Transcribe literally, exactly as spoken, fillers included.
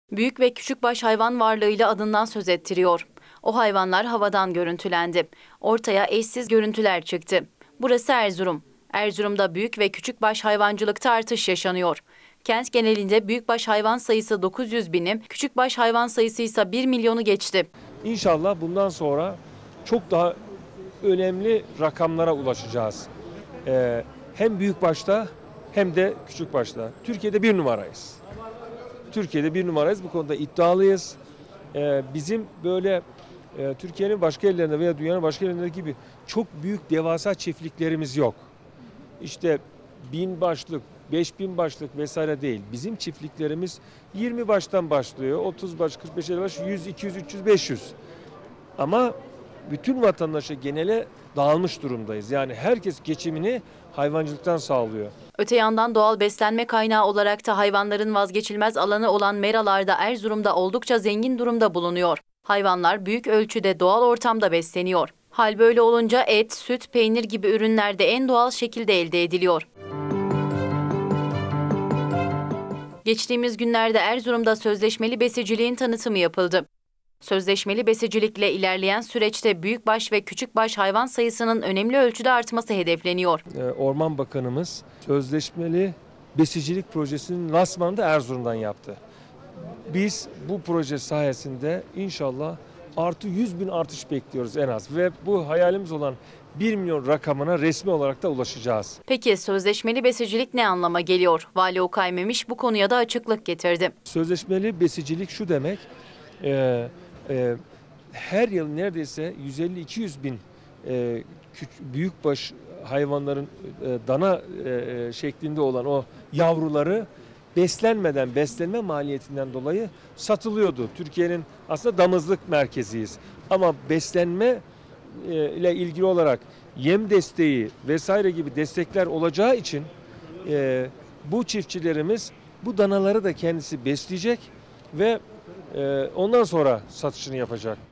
Büyük ve küçükbaş hayvan varlığıyla adından söz ettiriyor. O hayvanlar havadan görüntülendi. Ortaya eşsiz görüntüler çıktı. Burası Erzurum. Erzurum'da büyük ve küçükbaş hayvancılıkta artış yaşanıyor. Kent genelinde büyükbaş hayvan sayısı dokuz yüz bini, küçükbaş hayvan sayısı ise bir milyonu geçti. İnşallah bundan sonra çok daha önemli rakamlara ulaşacağız. Ee, hem büyükbaşta hem de küçükbaşta. Türkiye'de bir numarayız. Türkiye'de bir numarayız. Bu konuda iddialıyız. Ee, bizim böyle e, Türkiye'nin başka yerlerinde veya dünyanın başka yerlerindeki gibi çok büyük devasa çiftliklerimiz yok. İşte bin başlık, beş bin başlık vesaire değil. Bizim çiftliklerimiz yirmi baştan başlıyor. otuz baş, kırk beş, elli baş, yüz, iki yüz, üç yüz, beş yüz. Ama bütün vatandaşa genele dağılmış durumdayız. Yani herkes geçimini hayvancılıktan sağlıyor. Öte yandan doğal beslenme kaynağı olarak da hayvanların vazgeçilmez alanı olan meralarda Erzurum'da oldukça zengin durumda bulunuyor. Hayvanlar büyük ölçüde doğal ortamda besleniyor. Hal böyle olunca et, süt, peynir gibi ürünler de en doğal şekilde elde ediliyor. Geçtiğimiz günlerde Erzurum'da sözleşmeli besiciliğin tanıtımı yapıldı. Sözleşmeli besicilikle ilerleyen süreçte büyükbaş ve küçükbaş hayvan sayısının önemli ölçüde artması hedefleniyor. Orman Bakanımız sözleşmeli besicilik projesinin lansmanını da Erzurum'dan yaptı. Biz bu proje sayesinde inşallah artı yüz bin artış bekliyoruz en az ve bu hayalimiz olan bir milyon rakamına resmi olarak da ulaşacağız. Peki sözleşmeli besicilik ne anlama geliyor? Vali Okay Memiş bu konuya da açıklık getirdi. Sözleşmeli besicilik şu demek, e, e, her yıl neredeyse yüz elli iki yüz bin e, büyükbaş hayvanların e, dana e, şeklinde olan o yavruları beslenmeden, beslenme maliyetinden dolayı satılıyordu. Türkiye'nin aslında damızlık merkeziyiz. Ama beslenme e, ile ilgili olarak yem desteği vesaire gibi destekler olacağı için e, bu çiftçilerimiz bu danaları da kendisi besleyecek ve e, ondan sonra satışını yapacak.